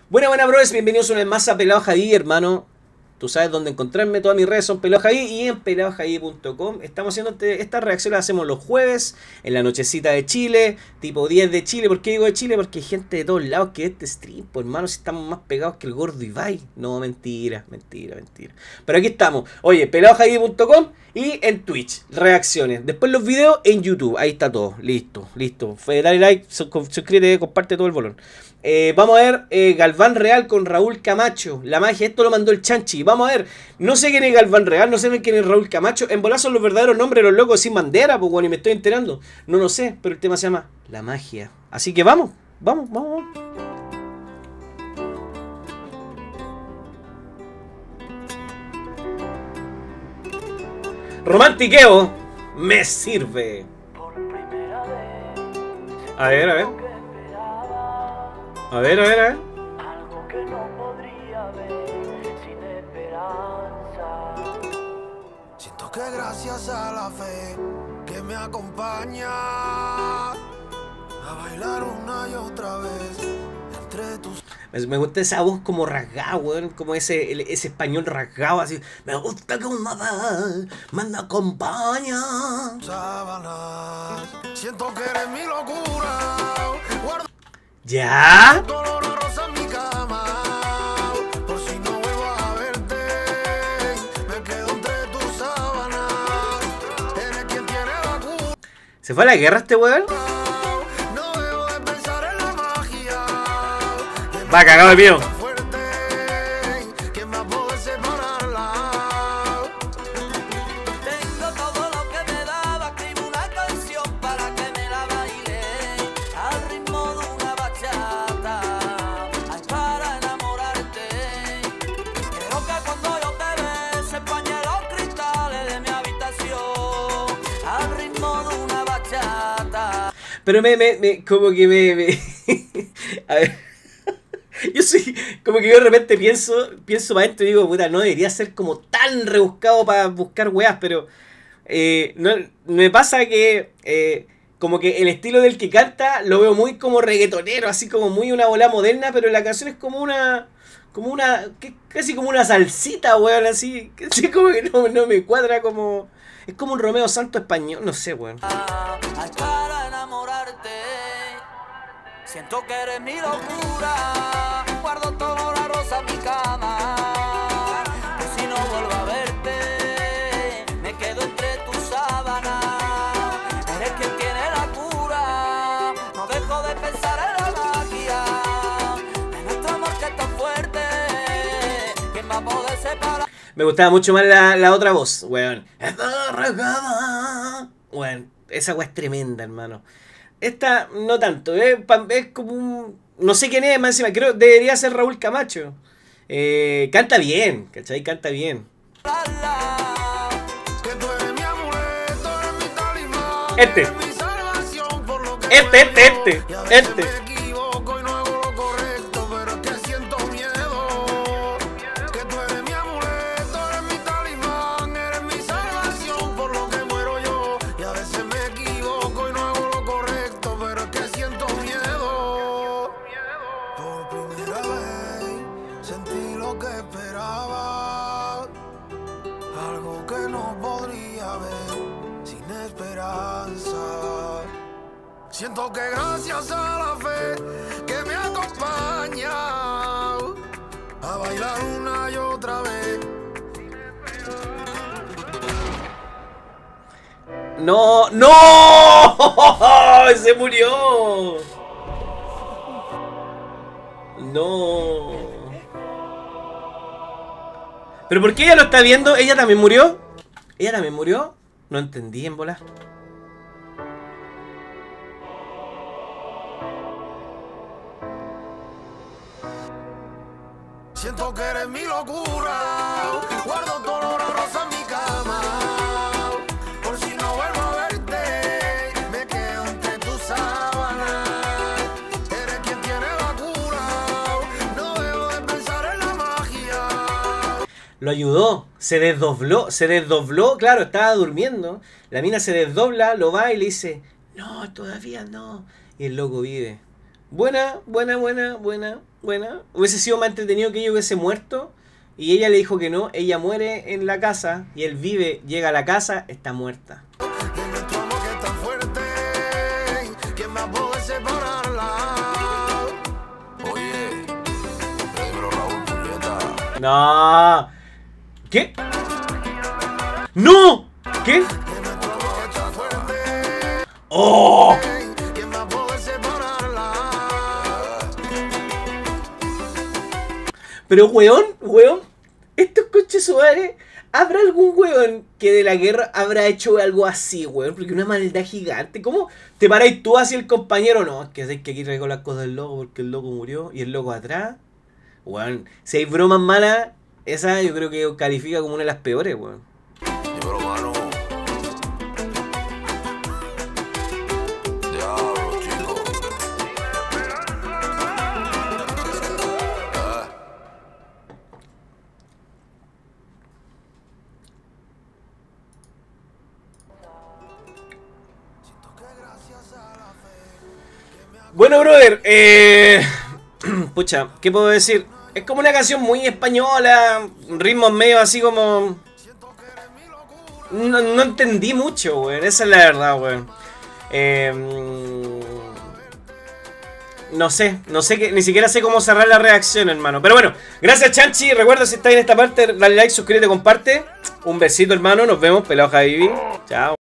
Buena, bros, bienvenidos una vez más a Pelado Javi, hermano. Tú sabes dónde encontrarme, todas mis redes son Pelado Javi y en peladojavi.com. Estamos haciendo estas reacciones, las hacemos los jueves, en la nochecita de Chile, tipo 10 de Chile. ¿Por qué digo de Chile? Porque hay gente de todos lados que ve este stream, pues hermano, si estamos más pegados que el gordo Ibai. No, mentira. Pero aquí estamos, oye, peladojavi.com y en Twitch, reacciones. Después los videos en YouTube, ahí está todo, listo. Dale like, suscríbete, comparte todo el bolón. Vamos a ver Galván Real con Raúl Camacho. La magia, esto lo mandó el Chanchi. Vamos a ver, no sé quién es Galván Real, no sé quién es Raúl Camacho. En volar son los verdaderos nombres de los locos sin bandera, pues bueno, y me estoy enterando. No lo sé, pero el tema se llama La Magia. Así que vamos. Romantiqueo me sirve. A ver. Algo que no podría ver sin esperanza. Siento que gracias a la fe que me acompaña a bailar una y otra vez entre tus... Me gusta esa voz como rasgada, weón, como ese español rasgado así. Me gusta que una vez me acompaña. sábanas. Siento que eres mi locura. Guardo ¿Ya? dolor a rosa en mi cama. Por si no vuelvo a verte, me quedo entre tus sábanas. Eres quien tiene la cura. ¿Se fue a la guerra este weón? No dejo de pensar en la magia. Va cagado el mío. Fuerte, ¿quién va a poder separarla? Tengo todo lo que me daba, escribo una canción para que me la baile al ritmo de una bachata. Ay, para enamorarte. Quiero que cuando yo te bese empañe los cristales de mi habitación al ritmo de una bachata. Pero como que a ver. Yo soy, como que yo de repente pienso para adentro y digo, puta, no debería ser como tan rebuscado para buscar weas, pero no, me pasa que como que el estilo del que canta lo veo muy como reggaetonero, así como muy una bola moderna, pero la canción es como una, casi como una salsita, weón, así como que no me cuadra, como, es como un Romeo Santos español, no sé, weón. Ay, para enamorarte. Siento que eres mi locura. Guardo todo la rosa en mi cama. Que si no vuelvo a verte, me quedo entre tus sábanas. Eres quien tiene la cura. No dejo de pensar en la magia de nuestro amor que es tan fuerte. ¿Quién va a poder separar? Me gustaba mucho más la otra voz, weón. Weón, esa weá es tremenda, hermano. Esta no tanto, es como un... No sé quién es, más encima, creo debería ser Raúl Camacho. Canta bien, ¿cachai? Canta bien. Que tú eres mi amuleto, eres mi talismán, Este. eres mi salvación, por lo que Este. y a veces me equivoco y no hago lo correcto, pero es que siento miedo. Que tú eres mi amuleto, eres mi talismán, eres mi salvación, por lo que muero yo. Y a veces me equivoco y no hago lo correcto, pero es que siento miedo. Por primera vez sentí lo que esperaba. Algo que no podría ver sin esperanza. Siento que gracias a la fe que me acompaña a bailar una y otra vez. ¡No! ¡Se murió! ¡No! ¿Pero por qué ella lo está viendo? ¿Ella también murió? ¿Ella también murió? No entendí en volar. Siento que eres mi locura. Guardo todo la rosa en mi cama. Por si no vuelvo a verte, me quedo entre tus sábanas. Eres quien tiene la cura. No dejo de pensar en la magia. Lo ayudó, se desdobló, claro, estaba durmiendo. La mina se desdobla, lo va y le dice, no, todavía no. Y el loco vive. Buena. Hubiese sido más entretenido que ella hubiese muerto. Y ella le dijo que no, ella muere en la casa. Y él vive, llega a la casa, está muerta. De nuestro amor que es tan fuerte, ¿quién va a poder separarla? Oye, Pedro Raúl Julieta. No. ¿Qué? ¡No! ¿Qué? De nuestro amor que es tan fuerte, ¡Oh! ¿quién va a poder separarla? Pero weón, estos coches su madre, ¿habrá algún weón que de la guerra habrá hecho algo así, weón? Porque una maldad gigante. ¿Cómo te paráis tú hacia el compañero? No, es que aquí traigo las cosas del loco porque el loco murió y el loco atrás. Weón, si hay bromas malas, esa yo creo que califica como una de las peores, weón. Dímelo, mano. Diablo, chico. Bueno, brother, pucha, ¿qué puedo decir? Es como una canción muy española, ritmos medio así como... No entendí mucho, weón, esa es la verdad, weón. No sé que, ni siquiera sé cómo cerrar la reacción, hermano. Pero bueno, gracias, Chanchi. Recuerda, si estás en esta parte, dale like, suscríbete, comparte. Un besito, hermano. Nos vemos, pelado Javi. Chao.